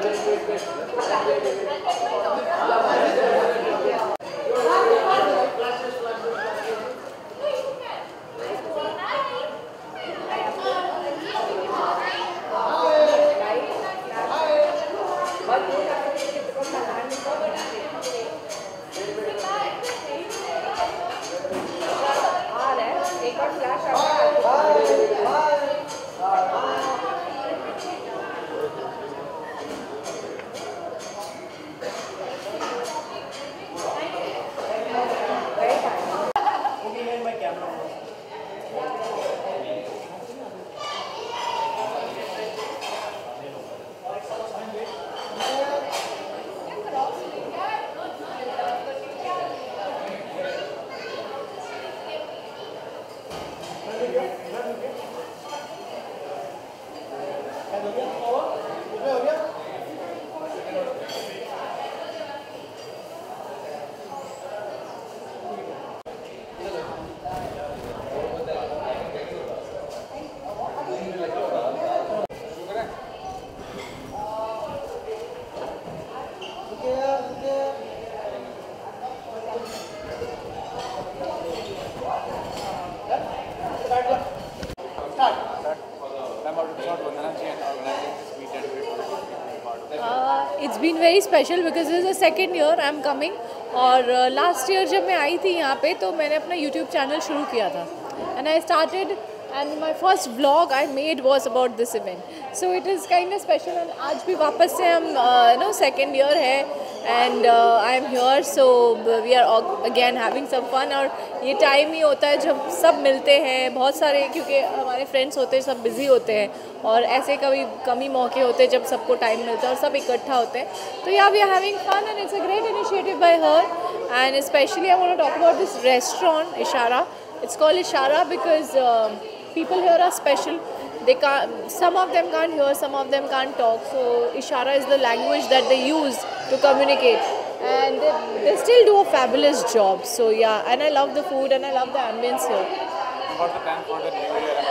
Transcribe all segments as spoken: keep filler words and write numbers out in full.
Uh, it's been very special because this is the second year I'm coming और last uh, year जब मैं आई थी यहाँ पे तो मैंने अपना यूट्यूब चैनल शुरू किया था and I started and my first vlog I made was about this event, so it is kind of special and आज भी वापस से हम you know second year है and uh, I am here, so we are again having some fun और ये time ही होता है जब सब मिलते हैं बहुत सारे, क्योंकि हमारे फ्रेंड्स होते हैं सब बिज़ी होते हैं और ऐसे कभी कमी मौके होते हैं जब सबको टाइम मिलता है और सब इकट्ठा होते हैं, तो या we are having fun and it's a great initiative by her and especially I want to talk about this restaurant Ishaara. It's called Ishara because uh, people here are special. They can't, some of them can't hear, some of them can't talk. So Ishara is the language that they use to communicate, and they, they still do a fabulous job. So yeah, and I love the food and I love the ambience here. What's the plan for the new year?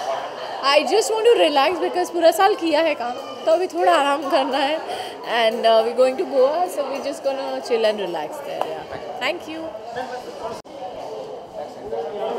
I just want to relax because पूरा साल किया है काम, तो अभी थोड़ा आराम करना है, and uh, we're going to Goa, so we're just gonna chill and relax there. Yeah. Thank you.